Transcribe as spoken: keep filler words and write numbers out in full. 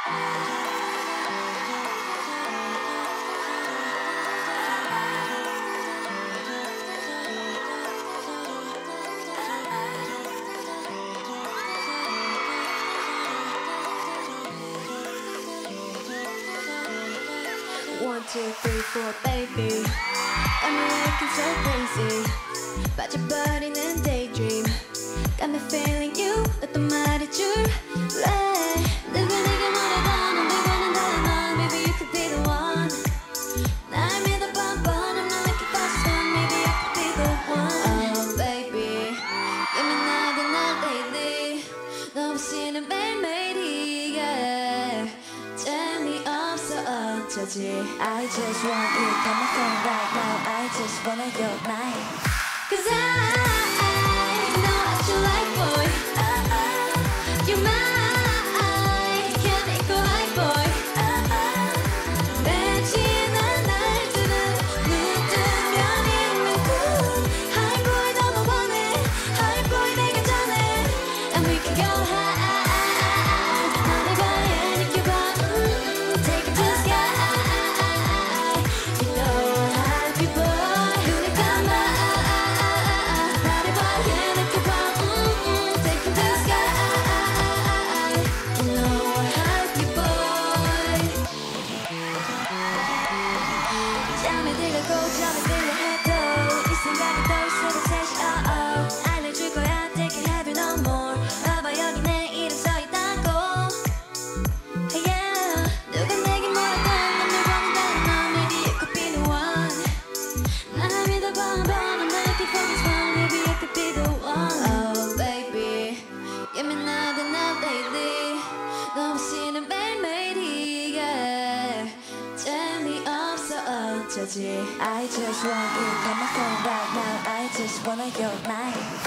One, two, three, four, baby. Got me looking so crazy. 빠져버리는 daydream. Got me feeling you. 너 또 말해줄래? 누구에게 뭐라도 넌 누구는 달라. Maybe you could be the one. 날 믿어봐, but I'm not looking for someone. Maybe you could be the one. Oh baby, 예민하게 날 lately. 너 없이는 매일매일이 yeah. 재미없어 어쩌지. I just want you, got my phone right now. I just wanna your night. Cause I, I know what you like, boy. uh, uh, You're mine, can't equal like, boy. uh, uh, 매진한 날들은 묻으면 있는 cool. High boy 너무 원해, high boy 내가 전해. And we can go high. 나를 봐야 느껴봐. mm, Take it to the sky. You know how to boy. 눈을 감아. 잠이 들고 잠이 들려 해도 이 생각이 더 있어도 다시 oh oh 알려줄 거야 take it heavy no more 봐봐 여기 내 이름 써있다고 yeah 누가 내게 뭐라도 난 널 원한다는 너 maybe you could be the one 날 믿어봐 but I'm not looking for this one maybe you could be the one oh baby 예민하다 나 lately 너 없이는 매일매일이 yeah 재미없어 어쩌지. I just want you, got my phone right now. I just wanna your night.